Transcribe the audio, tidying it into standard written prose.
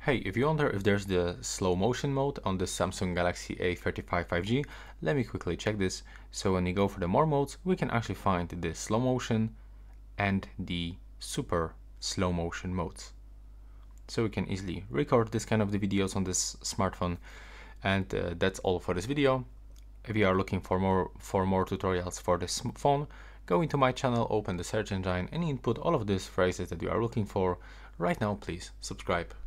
Hey, if you wonder if there's the slow motion mode on the Samsung Galaxy A35 5G, let me quickly check this. So when you go for the more modes, we can actually find the slow motion and the super slow motion modes. So we can easily record this kind of the videos on this smartphone. And that's all for this video. If you are looking for more tutorials for this phone, go into my channel, open the search engine and input all of these phrases that you are looking for. Right now, please subscribe.